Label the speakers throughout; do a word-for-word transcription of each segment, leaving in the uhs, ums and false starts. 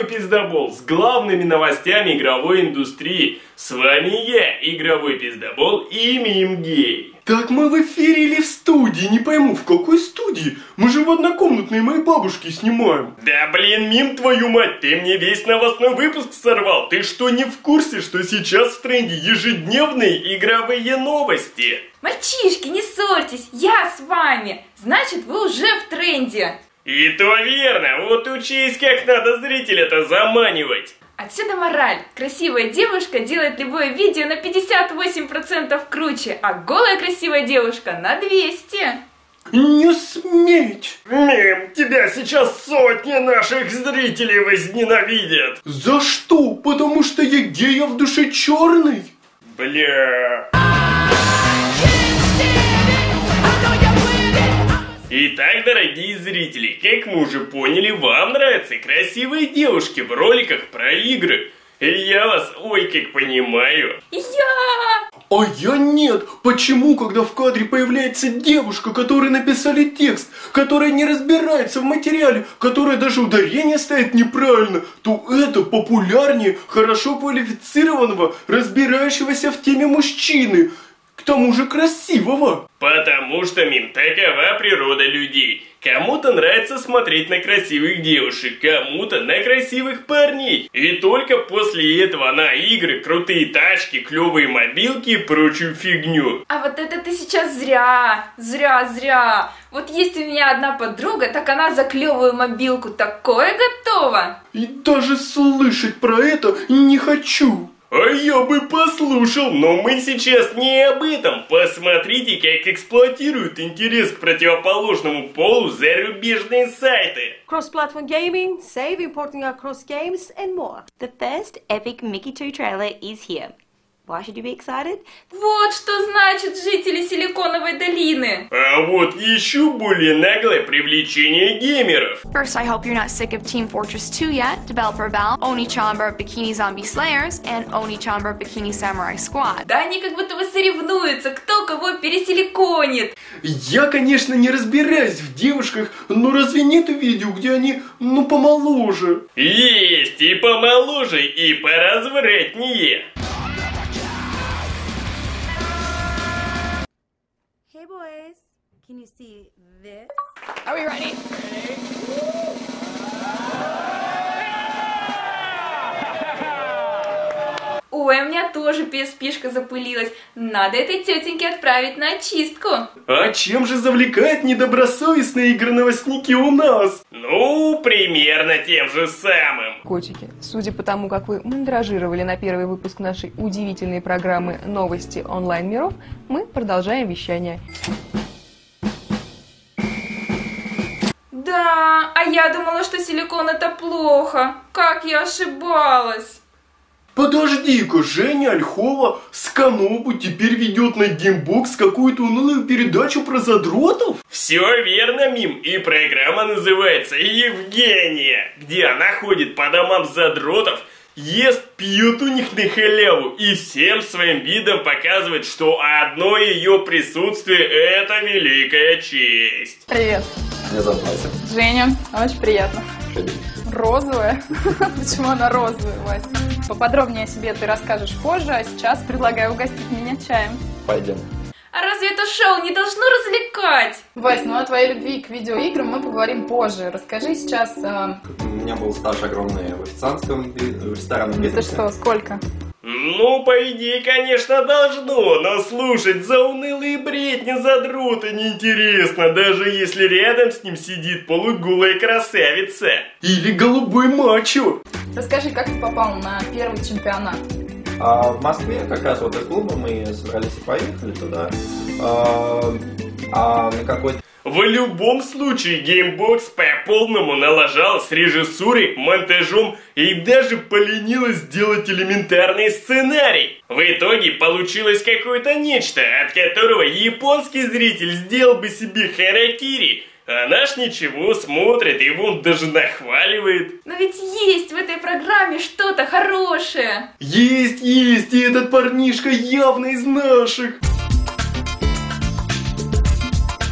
Speaker 1: Пиздобол с главными новостями игровой индустрии. С вами я, Игровой Пиздобол и Мим Гей.
Speaker 2: Так мы в эфире или в студии? Не пойму, в какой студии? Мы же в однокомнатной моей бабушке снимаем.
Speaker 1: Да блин, Мим, твою мать, ты мне весь новостной выпуск сорвал. Ты что, не в курсе, что сейчас в тренде ежедневные игровые новости?
Speaker 3: Мальчишки, не ссорьтесь, я с вами. Значит, вы уже в тренде.
Speaker 1: И то верно, вот учись, как надо зрителя-то заманивать.
Speaker 3: Отсюда мораль. Красивая девушка делает любое видео на пятьдесят восемь процентов круче, а голая красивая девушка на двести процентов.
Speaker 2: Не сметь!
Speaker 1: Мим, тебя сейчас сотни наших зрителей возненавидят.
Speaker 2: За что? Потому что я гей, а в душе черный?
Speaker 1: Бля... Итак, дорогие зрители, как мы уже поняли, вам нравятся красивые девушки в роликах про игры. И я вас ой как понимаю.
Speaker 3: Я!
Speaker 2: А я нет. Почему, когда в кадре появляется девушка, которой написали текст, которая не разбирается в материале, которая даже ударение ставит неправильно, то это популярнее хорошо квалифицированного, разбирающегося в теме мужчины? К тому же красивого.
Speaker 1: Потому что, Мим, такова природа людей. Кому-то нравится смотреть на красивых девушек, кому-то на красивых парней. И только после этого на игры, крутые тачки, клевые мобилки и прочую фигню.
Speaker 3: А вот это ты сейчас зря, зря, зря. Вот есть у меня одна подруга, так она за клевую мобилку такое готова.
Speaker 2: И даже слышать про это не хочу.
Speaker 1: А я бы послушал, но мы сейчас не об этом. Посмотрите, как эксплуатируют интерес к противоположному полу зарубежные сайты.
Speaker 4: Cross-platform gaming, save, importing across games and more.
Speaker 5: The first epic Mickey two trailer is here. Why should you be excited?
Speaker 3: Вот что значит жители Силиконовой долины.
Speaker 1: А вот еще более наглое привлечение геймеров.
Speaker 6: First, I hope you're not sick of Team Fortress two yet. Developer Valve, Oni Chamber Bikini Zombie Slayers, and Oni Chamber Bikini Samurai Squad.
Speaker 3: Да они как будто бы соревнуются, кто кого пересиликонит.
Speaker 2: Я, конечно, не разбираюсь в девушках, но разве нет видео, где они, ну, помоложе?
Speaker 1: Есть и помоложе, и поразвратнее.
Speaker 5: Hey boys, can you see this?
Speaker 6: Are we ready?
Speaker 3: Ой, у меня тоже пи эс пи-шка запылилась. Надо этой тетеньке отправить на очистку.
Speaker 2: А чем же завлекают недобросовестные игроновостники у нас?
Speaker 1: Ну, примерно тем же самым.
Speaker 7: Котики, судя по тому, как вы мандражировали на первый выпуск нашей удивительной программы «Новости онлайн-миров», мы продолжаем вещание.
Speaker 3: Да, а я думала, что силикон это плохо. Как я ошибалась.
Speaker 2: Подожди-ка, Женя Ольхова с Канобу теперь ведет на Геймбокс какую-то унылую передачу про задротов?
Speaker 1: Все верно, Мим, и программа называется «Евгения», где она ходит по домам задротов, ест, пьет у них на халяву и всем своим видом показывает, что одно ее присутствие – это великая честь.
Speaker 7: Привет.
Speaker 8: Меня зовут Вася.
Speaker 7: Женя, очень приятно.
Speaker 8: Привет.
Speaker 7: Розовая? Почему она розовая, Вася? Поподробнее о себе ты расскажешь позже, а сейчас предлагаю угостить меня чаем.
Speaker 8: Пойдем.
Speaker 3: А разве это шоу не должно развлекать?
Speaker 7: Вась, ну о твоей любви к видеоиграм мы поговорим позже. Расскажи сейчас... Э...
Speaker 8: У меня был стаж огромный в официантском в ресторанном бизнесе.
Speaker 7: Это что, сколько?
Speaker 1: Ну, по идее, конечно, должно, но слушать заунылые бредни задрота неинтересно, даже если рядом с ним сидит полуголая красавица.
Speaker 2: Или голубой мачо.
Speaker 7: Расскажи, как ты попал на первый чемпионат?
Speaker 8: А в Москве как раз вот из клуба мы собрались и поехали туда. А, а на какой-то...
Speaker 1: В любом случае, Геймбокс по-полному налажал с режиссурой, монтажом и даже поленилась сделать элементарный сценарий. В итоге получилось какое-то нечто, от которого японский зритель сделал бы себе харакири, а наш ничего смотрит и вон даже нахваливает.
Speaker 3: Но ведь есть в этой программе что-то хорошее.
Speaker 2: Есть, есть, и этот парнишка явно из наших.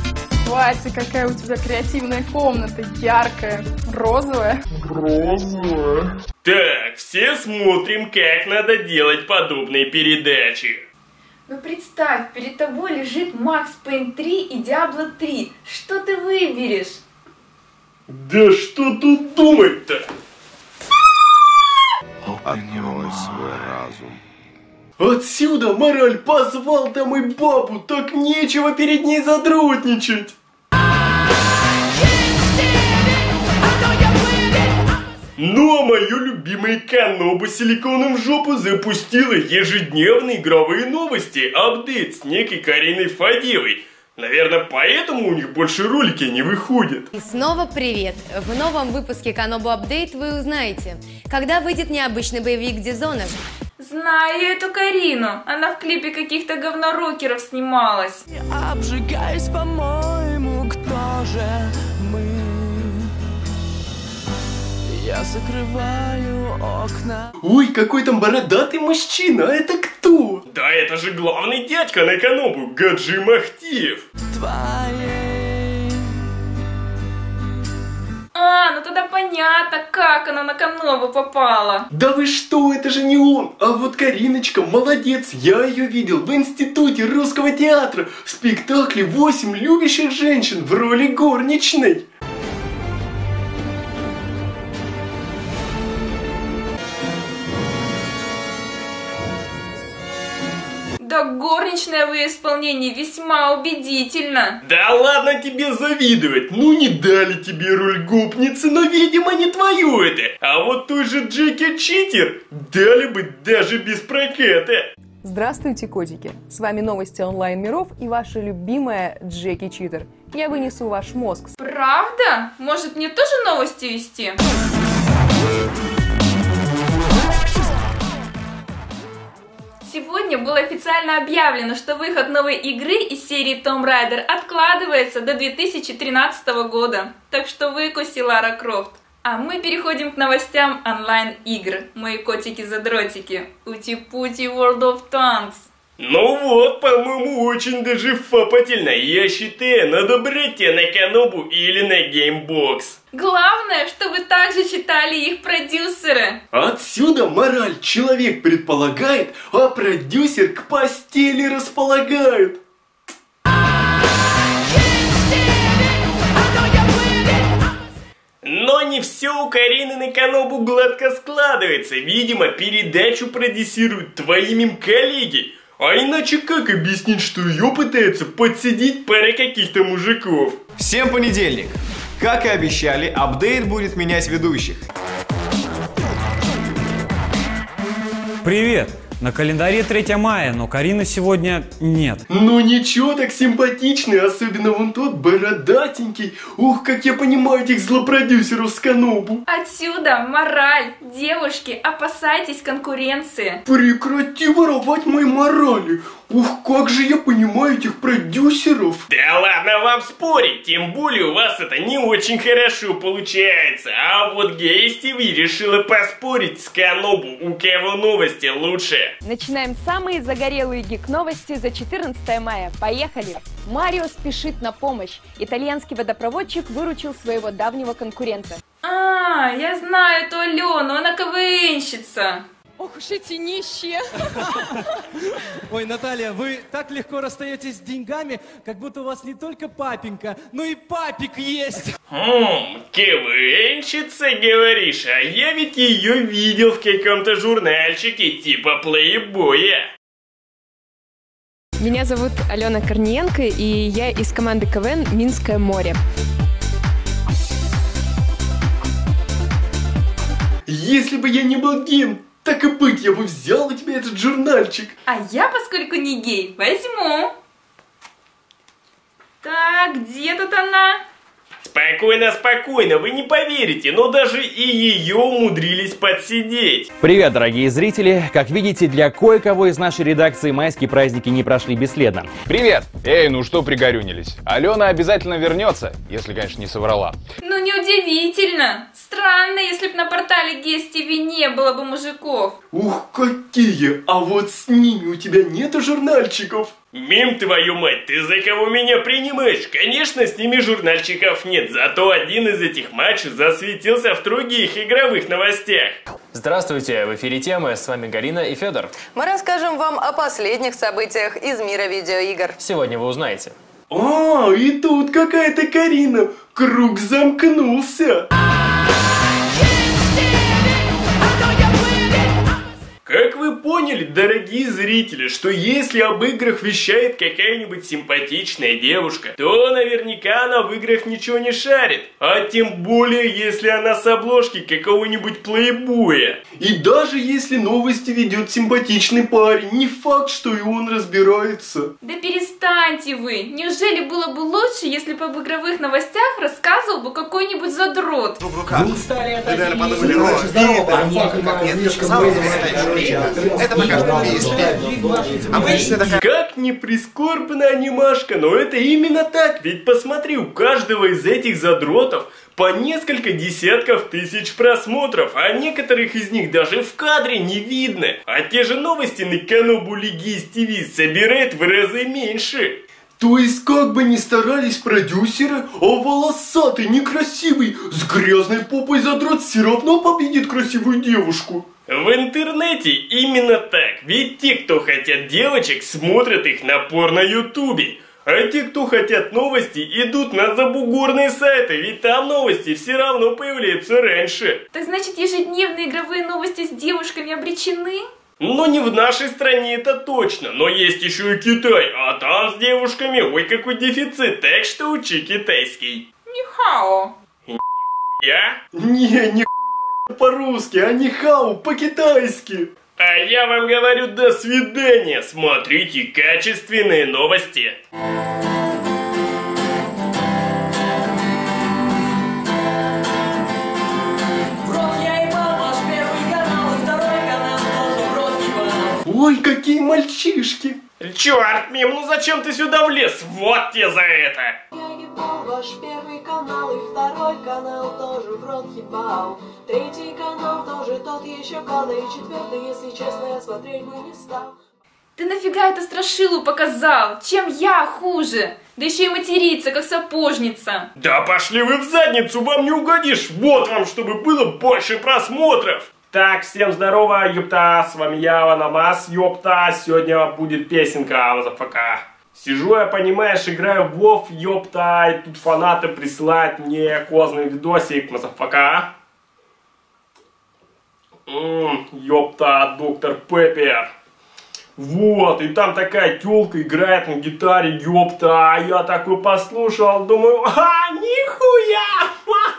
Speaker 7: Вася, какая у тебя креативная комната, яркая, розовая.
Speaker 2: Розовая.
Speaker 1: Так, все смотрим, как надо делать подобные передачи.
Speaker 3: Ну представь, перед тобой лежит Max Payne три и Diablo три. Что ты выберешь?
Speaker 1: Да что тут думать-то?
Speaker 9: Открой свой разум.
Speaker 2: Отсюда мораль позвал там и бабу, так нечего перед ней задротничать.
Speaker 1: Ну а мою любимую Канобу силиконом в жопу запустила ежедневные игровые новости, апдейт с некой Кариной Фадеевой. Наверное, поэтому у них больше ролики не выходят.
Speaker 10: И снова привет! В новом выпуске Канобу Апдейт вы узнаете, когда выйдет необычный боевик Дизонов.
Speaker 3: Знаю я эту Карину. Она в клипе каких-то говнорокеров снималась.
Speaker 11: Обжигаюсь, по-моему, кто же мы? Я закрываю окна.
Speaker 2: Ой, какой там бородатый мужчина, а это кто?
Speaker 1: Да это же главный дядька на Канобу, Гаджи Махтиев.
Speaker 11: Твоей.
Speaker 3: А, ну тогда понятно, как она на Канобу попала.
Speaker 2: Да вы что, это же не он, а вот Кариночка, молодец, я ее видел в институте русского театра в спектакле «Восемь любящих женщин» в роли горничной.
Speaker 3: Да горничная в ее исполнении весьма убедительно.
Speaker 1: Да ладно тебе завидовать, ну не дали тебе роль гопницы, но видимо не твою это. А вот той же Джеки Читер дали бы даже без проката.
Speaker 7: Здравствуйте, котики! С вами новости онлайн-миров и ваша любимая Джеки Читер. Я вынесу ваш мозг.
Speaker 3: Правда? Может, мне тоже новости вести? Сегодня было официально объявлено, что выход новой игры из серии Tomb Raider откладывается до две тысячи тринадцатого года. Так что выкуси, Лара Крофт. А мы переходим к новостям онлайн-игр. Мои котики-задротики. Ути-пути World of Tanks.
Speaker 1: Ну вот, по-моему, очень даже фапательно. Я считаю, надо брать тебя на Канобу или на Геймбокс.
Speaker 3: Главное, чтобы также читали их продюсеры.
Speaker 2: Отсюда мораль человек предполагает, а продюсер к постели располагает.
Speaker 1: Но не все у Карины на Канобу гладко складывается. Видимо, передачу продюсируют твоими коллеги. А иначе как объяснить, что ее пытаются подсидеть пара каких-то мужиков?
Speaker 12: Всем понедельник! Как и обещали, апдейт будет менять ведущих.
Speaker 13: Привет! На календаре третье мая, но Карины сегодня нет.
Speaker 2: Ну ничего, так симпатичный, особенно вон тот бородатенький. Ух, как я понимаю этих злопродюсеров с Канобу.
Speaker 3: Отсюда мораль. Девушки, опасайтесь конкуренции.
Speaker 2: Прекрати воровать мои морали. Ух, как же я понимаю этих продюсеров.
Speaker 1: Да ладно вам спорить, тем более у вас это не очень хорошо получается. А вот Гейс ТВ решила поспорить с Канобу, у кого новости лучше.
Speaker 14: Начинаем самые загорелые гик-новости за четырнадцатое мая. Поехали! Марио спешит на помощь. Итальянский водопроводчик выручил своего давнего конкурента.
Speaker 3: А, я знаю эту Алену, она КВНщица.
Speaker 15: Ох уж эти нищие. Ой, Наталья, вы так легко расстаетесь с деньгами, как будто у вас не только папенька, но и папик есть.
Speaker 1: Хм, КВНщица, говоришь? А я ведь ее видел в каком-то журнальчике типа Плейбоя.
Speaker 14: Меня зовут Алена Корниенко, и я из команды КВН «Минское море».
Speaker 2: Если бы я не был геем, так и быть, я бы взял у тебя этот журнальчик.
Speaker 3: А я, поскольку не гей, возьму. Так, где тут она?
Speaker 1: Спокойно, спокойно, вы не поверите, но даже и ее умудрились подсидеть.
Speaker 16: Привет, дорогие зрители! Как видите, для кое-кого из нашей редакции майские праздники не прошли бесследно.
Speaker 17: Привет! Эй, ну что пригорюнились? Алена обязательно вернется, если, конечно, не соврала.
Speaker 3: Ну Ну, неудивительно. Странно, если бы на портале Гес ти ви не было бы мужиков.
Speaker 2: Ух, какие! А вот с ними у тебя нету журнальчиков?
Speaker 1: Мим, твою мать, ты за кого меня принимаешь? Конечно, с ними журнальчиков нет, зато один из этих матчей засветился в других игровых новостях.
Speaker 17: Здравствуйте, в эфире Темы, с вами Галина и Федор.
Speaker 18: Мы расскажем вам о последних событиях из мира видеоигр.
Speaker 17: Сегодня вы узнаете.
Speaker 2: А, и тут какая-то Карина. Круг замкнулся.
Speaker 1: Как вы поняли, дорогие зрители, что если об играх вещает какая-нибудь симпатичная девушка, то наверняка она в играх ничего не шарит. А тем более, если она с обложки какого-нибудь плейбоя.
Speaker 2: И даже если новости ведет симпатичный парень, не факт, что и он разбирается.
Speaker 3: Да перестаньте вы! Неужели было бы лучше, если бы об игровых новостях рассказывал бы какой-нибудь задрот?
Speaker 19: Вы наверное, подумали, о, здорово, нет, я сказал, это пока что песня. Обычно такая...
Speaker 1: Как ни прискорбна анимашка, но это именно так. Ведь посмотри, у каждого из этих задротов по несколько десятков тысяч просмотров, а некоторых из них даже в кадре не видно. А те же новости на Канобуле Гес ти ви собирает в разы меньше.
Speaker 2: То есть, как бы ни старались продюсеры, а волосатый, некрасивый, с грязной попой задрот все равно победит красивую девушку.
Speaker 1: В интернете именно так, ведь те, кто хотят девочек, смотрят их на порно-ютубе. А те, кто хотят новости, идут на забугорные сайты, ведь там новости все равно появляются раньше.
Speaker 3: Так значит, ежедневные игровые новости с девушками обречены?
Speaker 1: Ну, не в нашей стране, это точно, но есть еще и Китай, а там с девушками, ой, какой дефицит, так что учи китайский.
Speaker 3: Нихао.
Speaker 1: Я?
Speaker 2: Не, не по-русски, а нихао по-китайски.
Speaker 1: А я вам говорю до свидания, смотрите качественные новости.
Speaker 2: Ой, какие мальчишки!
Speaker 1: Черт, Мим, ну зачем ты сюда влез? Вот тебе за это!
Speaker 20: Я ебал ваш первый канал и второй канал тоже в рот ебал. Третий канал тоже тот еще кал, и четвертый, если честно, я смотреть бы не стал.
Speaker 3: Ты нафига это страшилу показал? Чем я хуже? Да еще и материться, как сапожница.
Speaker 1: Да пошли вы в задницу, вам не угодишь. Вот вам, чтобы было больше просмотров. Так, всем здорово, ёпта, с вами я, Ванамас, ёпта, сегодня будет песенка, мазафака. Сижу я, понимаешь, играю в Вов, ёпта, и тут фанаты присылают мне козный видосик, мазафака. Ммм, ёпта, доктор Пеппер. Вот, и там такая тёлка играет на гитаре, ёпта, а я такой послушал, думаю, а, нихуя,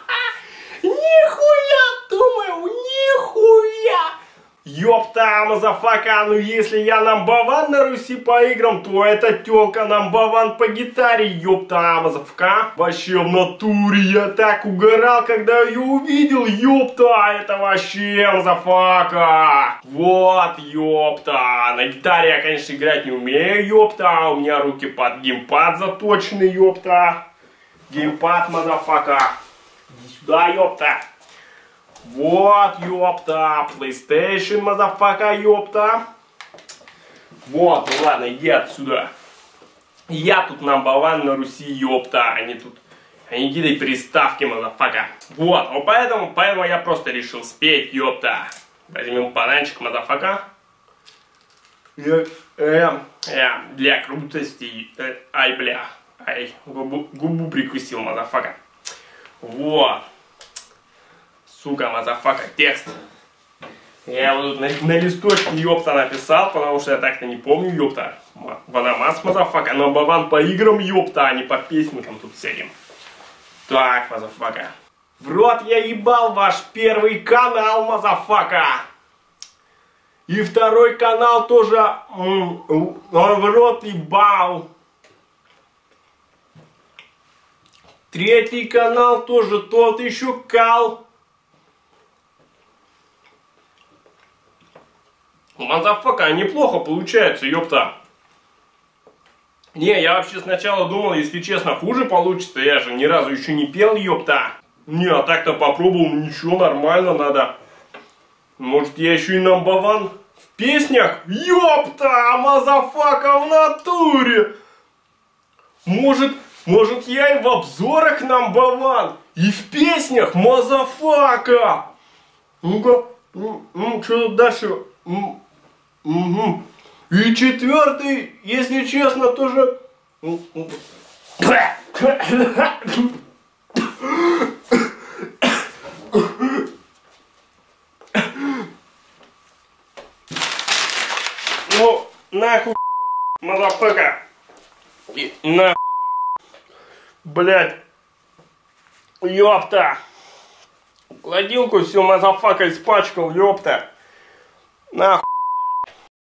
Speaker 1: нихуя, думаю, нихуя. Ёпта, мазафака, ну если я намбаван на Руси по играм, то эта тёлка намбаван по гитаре, ёпта, мазафака. Вообще в натуре я так угорал, когда её увидел, ёпта, это вообще мазафака. Вот, ёпта, на гитаре я, конечно, играть не умею, ёпта, у меня руки под геймпад заточены, ёпта. Геймпад, мазафака. Иди сюда, ёпта. Вот, ёпта, PlayStation, мазафака, ёпта. Вот, ну ладно, иди отсюда. Я тут намбаван на Руси, ёпта. Они тут, они кидают приставки, мазафака. Вот, ну поэтому, поэтому я просто решил спеть, ёпта. Возьмем бананчик, мазафака. Э, э, э, для крутости. Э, ай, бля. Ай, губу, губу прикусил, мазафака. Вот. Сука, мазафака, текст. Я его тут на, на листочке, ёпта, написал, потому что я так-то не помню, ёпта. Ванамас, мазафака, но баван по играм, ёпта, а не по песенкам тут всяким. Так, мазафака. В рот я ебал ваш первый канал, мазафака. И второй канал тоже, он в рот ебал. Третий канал тоже тот еще кал. Мазафака, неплохо получается, ёпта. Не, я вообще сначала думал, если честно, хуже получится. Я же ни разу еще не пел, ёпта. Не, а так-то попробовал, ничего, нормально надо. Может, я еще и number one в песнях? Ёпта, мазафака в натуре! Может, может я и в обзорах number one, и в песнях мазафака! Ну-ка, ну, ну что тут дальше? Угу. И четвертый, если честно, тоже... Ну, нахуй, мазафака. И нахуй. Блять. Ёпта. Кладилку всю мазафака испачкал, ёпта. Нахуй.